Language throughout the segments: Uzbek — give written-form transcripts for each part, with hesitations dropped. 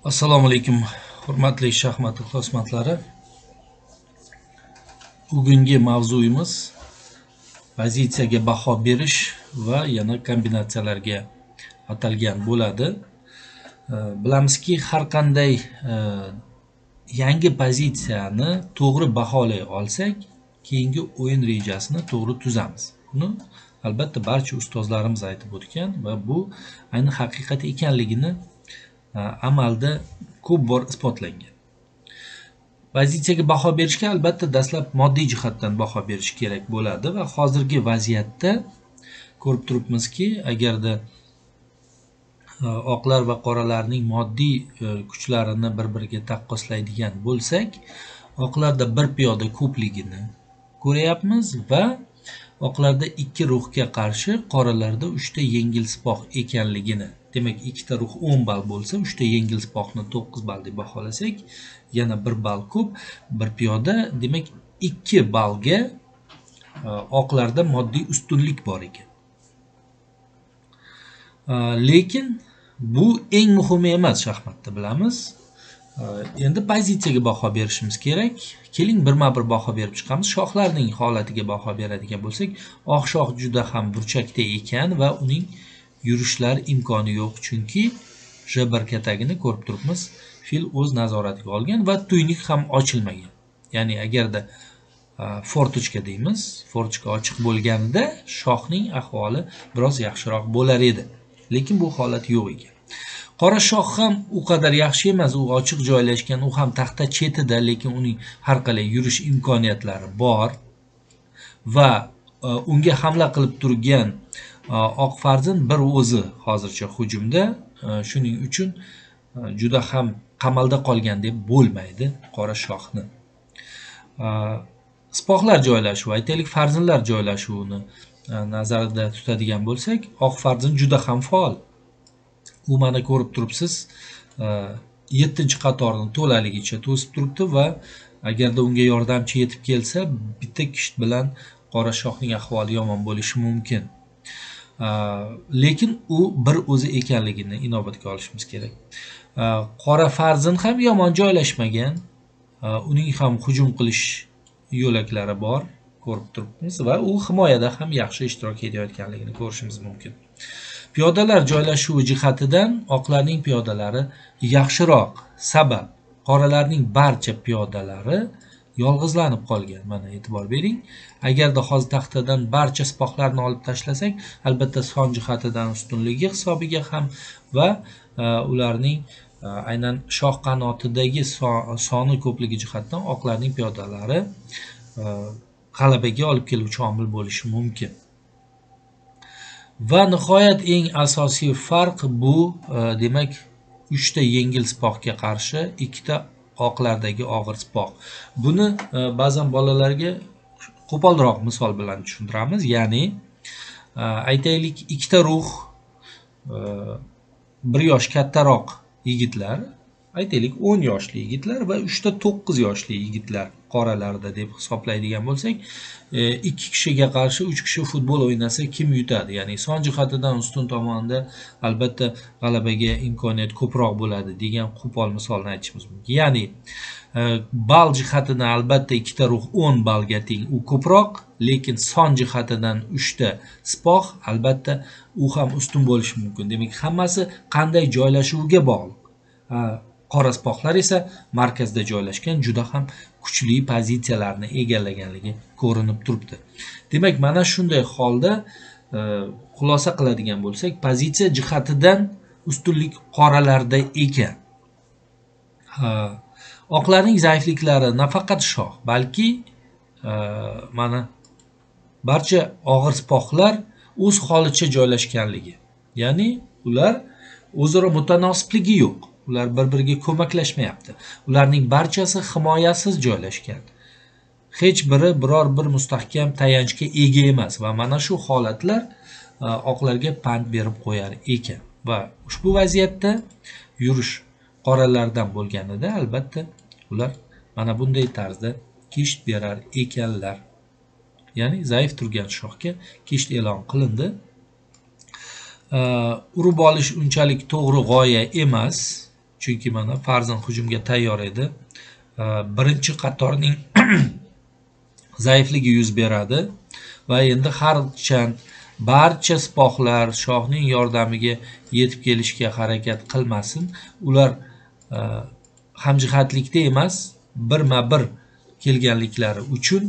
Assalomu alaykum, hurmatli shaxmat ixlosmandlari. Bugungi mavzuyimiz pozitsiyaga baho berish va yana kombinatsiyalarga atalgan bo'ladi. Bilamizki, har qanday yangi pozitsiyani to'g'ri baholay olsak, keyingi o'yin rejasini to'g'ri tuzamiz. Buni albatta barcha ustozlarimiz aytib o'tgan va bu ayni haqiqat ekanligini amalda ko'p bor isbotlangan. Pozitsiyaga baho berishga albatta dastlab moddiy jihatdan baho berish kerak bo'ladi va hozirgi vaziyatda ko'rib turibmizki, agarda oqlar va qoralarning moddiy kuchlarini bir-biriga taqqoslaydigan bo'lsak, oqlarda bir piyoda ko'pligini ko'ryapmiz va oqlarda 2 ruhga qarshi qoralarda 3 ta yengil sipoh ekanligini. Demak, 2 ta ruh 10 ball bo'lsa, 3 ta yengil sipohni 9 ball deb baholasak, yana 1 ball ko'p, bir piyoda, demak 2 ballga oqlarda moddiy ustunlik bor ekan. Lekin bu eng muhimi emas shaxmatda, bilamiz. Endi pozitsiyaga baho berishimiz kerak. Keling birma-bir baho berib chiqamiz. Shoxlarning holatiga baho beradigan bo'lsak, oq shox juda ham burchakda ekan va uning yurishlar imkoni yo'q, chunki J1 katagini ko'rib turibmiz, fil o'z nazoratiga olgan va tuynik ham ochilmagan. Ya'ni agarda fortochka deymiz, fortochka ochiq bo'lganida shoxning ahvoli biroz yaxshiroq bo'lar edi. Lekin bu holat yo'q ekan. Qora shox ham u qadar yaxshi emas, u ochiq joylashgan, u ham taxta chetida, lekin uning har qalay yurish imkoniyatlari bor va unga hamla qilib turgan oq farzand bir o'zi hozircha hujumda, shuning uchun juda ham qamalda qolgan deb bo'lmaydi qora shoxni. Sipohlar joylashuvi, aytaylik farzandlar joylashuvini nazarda tutadigan bo'lsak, oq farzand juda ham faol. U mana ko'rib turibsiz, 7-qatorni to'laligicha to'sib turibdi va agarda unga yordamchi yetib kelsa, bitta kisht bilan qora shoxning ahvoli yomon bo'lishi mumkin. Lekin u bir o'zi ekanligini inobatga olishimiz kerak. Qora farzand ham yomon joylashmagan. Uning ham hujum qilish yo'laklari bor, ko'rib turibmiz va u himoyada ham yaxshi ishtirok etayotganligini ko'rishimiz mumkin. Piyodalar joylashuvi jihatidan oqlarning piyodalari yaxshiroq, sabab qoralarning barcha piyodalari yolg'izlanib qolgan. Mana e'tibor bering. Agarda hozir taxtadan barcha sipohlarni olib tashlasak, albatta son jihatidan ustunligi hisobiga ham va ularning aynan shoh qanotidagi soni ko'pligi jihatdan oqlarning piyodalari g'alabaga olib keluvchi omil bo'lishi mumkin. Va nihoyat eng asosiy farq bu, demak 3 ta yengil sipohga qarshi 2 ta oqlardagi og'ir sipoh. Buni ba'zan bolalarga qo'polroq misol bilan tushuntiramiz. Ya'ni aytaylik 2 ta ruh 1 yosh kattaroq yigitlar, aytaylik 10 yoshli yigitlar va 3 ta 9 yoshli yigitlar qoralarda deb hisoblaydigan bo'lsak, 2 kishiga qarshi 3 kishi futbol o'ynasa kim yutadi? Ya'ni son jihatidan ustun tomonda albatta g'alabaga imkoniyat ko'proq bo'ladi degan qo'pol misolni aytishimiz mumkin. Ya'ni ball jihatidan albatta 2 ta ruh 10 ballga teng, u ko'proq, lekin son jihatidan 3 ta sipoh albatta u ham ustun bo'lishi mumkin. Demak, hammasi qanday joylashuviga bog'liq. Qora sipohlar esa markazda joylashgan, juda ham kuchli pozitsiyalarni egallaganligi ko'rinib turibdi. Demak, mana shunday holda xulosa qiladigan bo'lsak, pozitsiya jihatidan ustunlik qoralarda ekan. Oqlarning zaifliklari nafaqat shoh, balki mana barcha og'ir sipohlar o'z holicha joylashganligi. Ya'ni ular o'zaro mutanosibligi yo'q. Ular bir-biriga ko'maklashmayapti. Ularning barchasi himoyasiz joylashgan. Hech biri biror bir mustahkam tayanchga ega emas va mana shu holatlar oqlarga pand berib qo'yar ekan. Va ushbu vaziyatda yurish qoralardan bo'lganida albatta ular mana bunday tarzda kisht berar ekanlar. Ya'ni zaif turgan shoxga kisht e'lon qilindi. Urib olish unchalik to'g'ri g'oya emas. Chunki mana farzand hujumga tayyor edi. Birinchi qatorning zaifligi yuz beradi va endi harchand barcha sipohlar shohning yordamiga yetib kelishga harakat qilmasin, ular hamjihatlikda emas, birma-bir kelganliklari uchun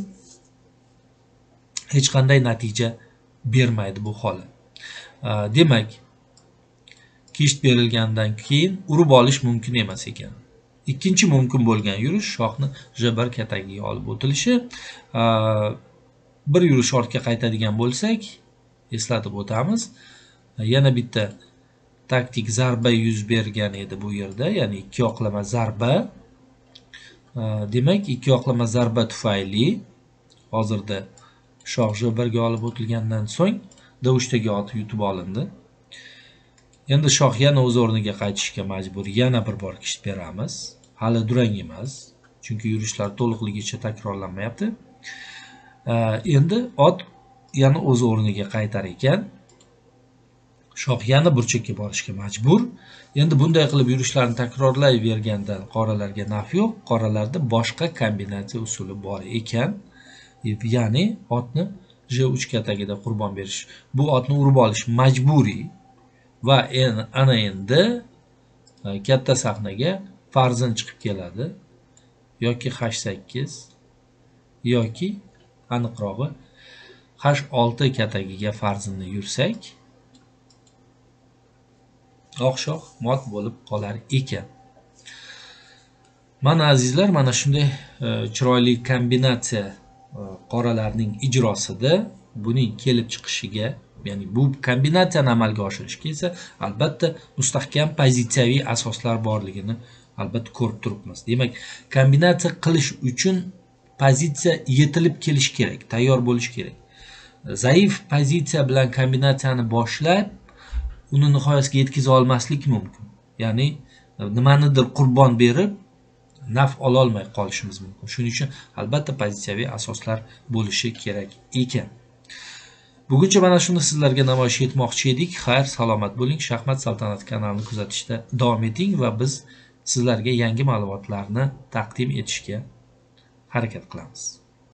hech qanday natija bermaydi bu holat. Demak, kisht berilgandan keyin urib olish mumkin emas ekan. Ikkinchi mumkin bo'lgan yurish shohni J1 katagiga olib o'tilishi. Bir yurish ortga qaytadigan bo'lsak, eslatib o'tamiz. Yana bitta taktik zarba yuz bergan edi bu yerda, ya'ni ikki oqlama zarba. Demak, ikki oqlama zarba tufayli hozirda shoh J1 ga olib o'tilgandan so'ng D3dagi ot yutib olindi. Endi shoh yana o'z o'rniga qaytishga majbur. Yana bir bor kisht beramiz. Hali durang emas, chunki yurishlar to'liqligicha takrorlanmayapti. Endi ot yana o'z o'rniga qaytar ekan. Shoh yana burchakka borishga majbur. Endi bunday qilib yurishlarni takrorlayvergandan qoralarga naf yo'q. Qoralarda boshqa kombinatsiya usuli bor ekan. Ya'ni otni J3 katagida qurbon berish. Bu otni urib olish majburiy. Va ana endi katta sahnaga farzand chiqib keladi. Yoki H8 yoki aniqrog'i H6 katagiga farzandni yursak, oq shoh mot bo'lib qolar ekan. Mana azizlar, mana shunday chiroyli kombinatsiya qoralarning ijrosida buning kelib chiqishiga, ya'ni bu kombinatsiyani amalga oshirishga esa albatta mustahkam pozitsiyaviy asoslar borligini albatta ko'rib turibmiz. Demak, kombinatsiya qilish uchun pozitsiya yetilib kelish kerak, tayyor bo'lish kerak. Zaif pozitsiya bilan kombinatsiyani boshlab, uni nihoyasiga yetkiza olmaslik mumkin. Ya'ni nimanidir qurbon berib, naf ola olmay qolishimiz mumkin. Shuning uchun albatta pozitsiyaviy asoslar bo'lishi kerak ekan. Buguncha mana shuni sizlarga namoyish etmoqchi edik. Xayr, salomat bo'ling. Shaxmat Saltanati kanalini kuzatishda davom eting va biz sizlarga yangi ma'lumotlarni taqdim etishga harakat qilamiz.